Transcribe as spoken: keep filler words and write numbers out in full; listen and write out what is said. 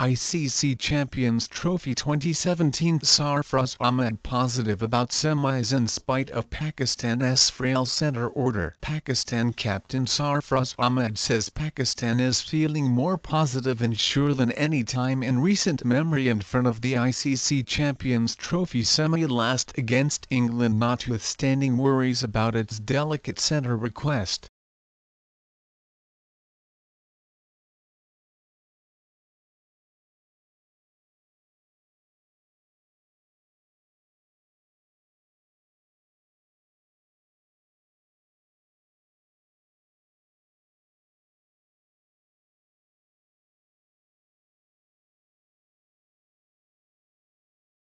I C C Champions Trophy twenty seventeen. Sarfraz Ahmed positive about semis in spite of Pakistan's frail centre order. Pakistan captain Sarfraz Ahmed says Pakistan is feeling more positive and sure than any time in recent memory in front of the I C C Champions Trophy semi-last against England, notwithstanding worries about its delicate centre request.